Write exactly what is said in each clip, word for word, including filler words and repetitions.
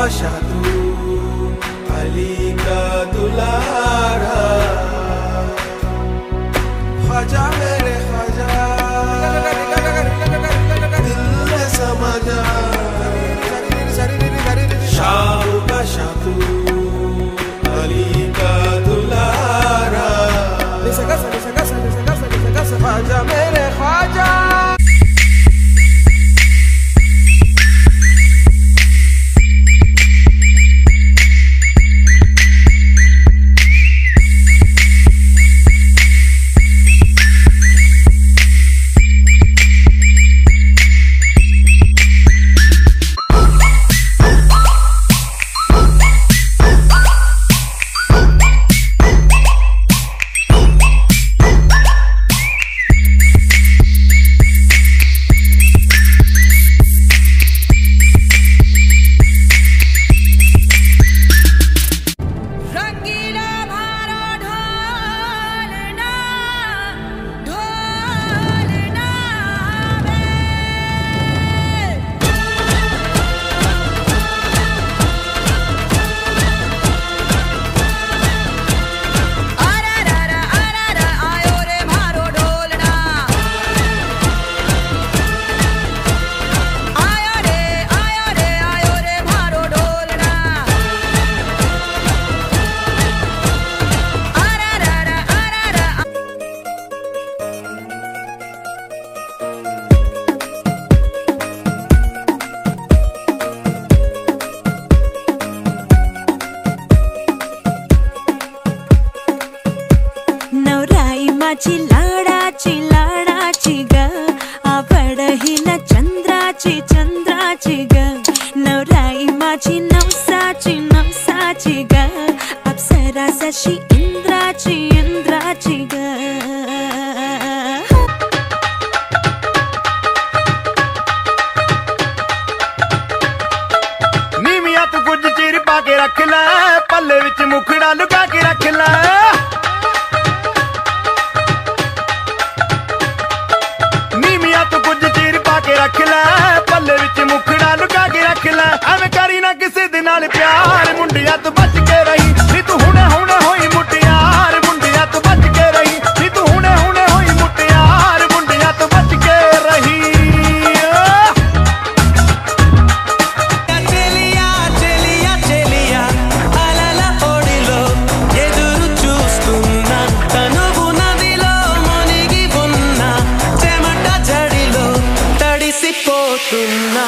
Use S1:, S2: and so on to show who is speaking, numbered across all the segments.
S1: बादशाह तू अली का दुलारा, ख्वाजा मेरे ख्वाजा दिल में समा जा, शाह का शाह तू अली का दुलारा, ख्वाजा मेरे ख्वाजा।
S2: नवराईमाची लाडाची लाडाची ग, आवडहीला चंद्राची चंद्राची ग, नवराईमाची नवसाची नवसाची ग, अप्सरा जशी इंद्राची इंद्राची ग।
S3: नीमिया तू कुछ चीर पा के रख लै, पल्ले विच मुखड़ा लुका के रख लै, रख लै पल्ले विच मुखड़ा लुका के रख लै, एवें करी ना किसी दे नाल प्यार, मुंडिया तू बच के रही नी तू हुणे हुणे होई मुटियार, मुंडिया तू बच के रही नी तू हुणे हुणे होई मुटियार, मुंडिया तू बच के रही।
S4: చెలియా చెలియా చెలియా అలల ఓడిలో ఎదురు చూస్తున్నా, తనువు నదిలో మునిగి ఉన్న చెమట జడిలో తడిసిపోతున్నా।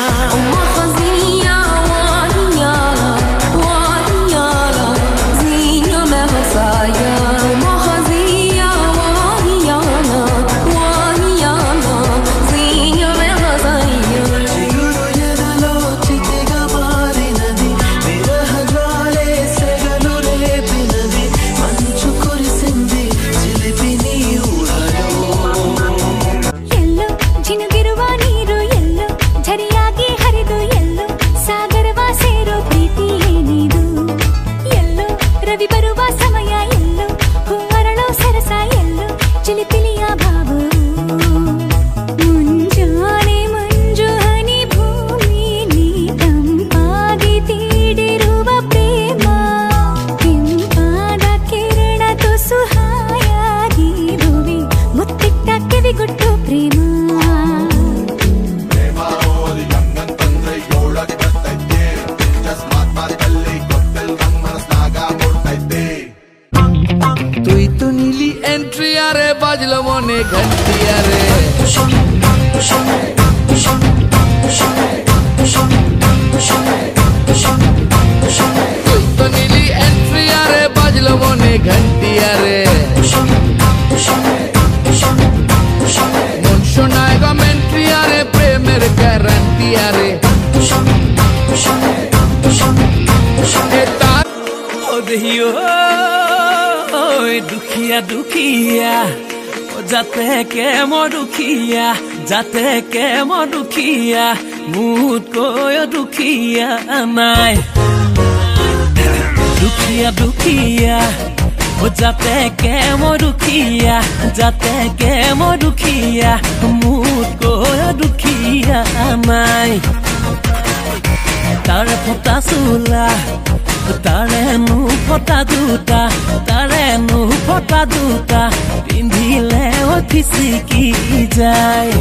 S5: बाजलो मोने घंटिया रे, तो नीली एंट्री रे बाजलो मोने घंटिया रे, मन शोनाएगा मेंट्रिया रे, प्रेमेर गारंटिया रे,
S4: दुखिया दुखिया जाते के मो दुखिया, जाते के मो दुखिया, मुझ को दुखिया नाय, दुखिया दुखिया जाते के मो दुखिया, जाते के मो दुखिया, मुझ को दुखिया नाय। तारे फटा सुला तारे नु फटा दुटा तारे नु फटा दुटा पिंधिले ओ फिसिकी जाए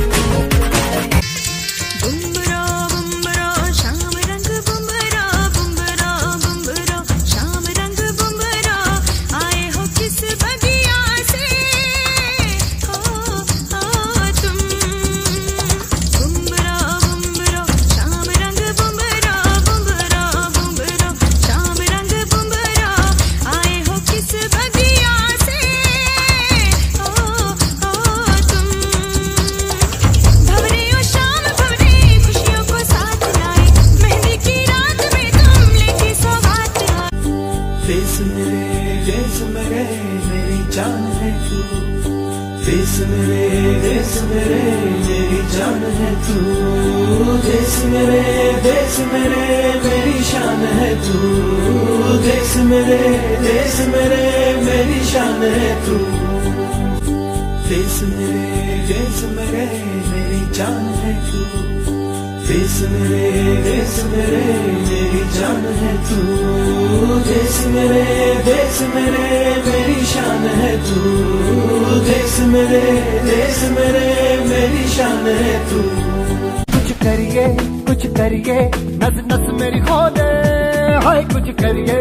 S1: देश मेरे देश मेरे मेरी जान है तू देश मेरे देश मेरे मेरी जान है तू देश मेरे देश मेरे मेरी शान है तू देश मेरे देश मेरे मेरी शान है तू देश मेरे देश मेरे मेरी जान है तू देश मेरे देश मेरे मेरी जान है तू देश मेरे देश मेरे मेरी शान है तू देश मेरे देश मेरे मेरी शान है तू
S3: कुछ करिए कुछ करिए नस नस मेरी खोले हाय कुछ करिए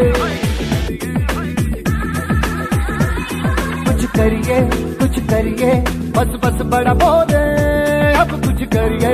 S3: कुछ करिए कुछ करिए बस बस बड़ा बोले अब कुछ करिए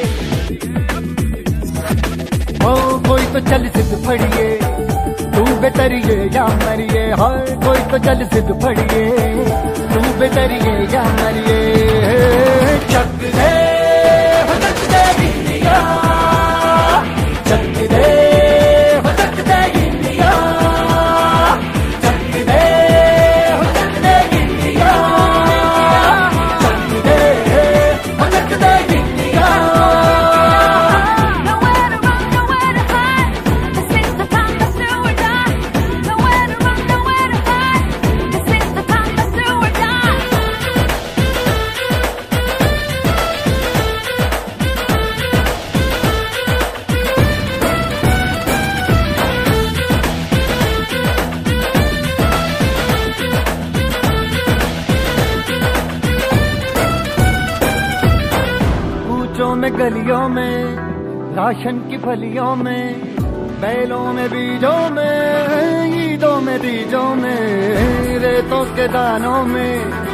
S3: ओ कोई तो चल सिद्ध फड़िए तू बेतरिए या मरिए हाय कोई तो चल सिद्ध फड़िए तू बेतरिए या मरिए चक दे हो चक दे इंडिया चक दे हो चक दे इंडिया चक दे हो चक दे इंडिया चक दे हो चक दे इंडिया में गलियों में राशन की फलियों में बैलों में बीजों में ईदों में बीजों में रेतों के दानों में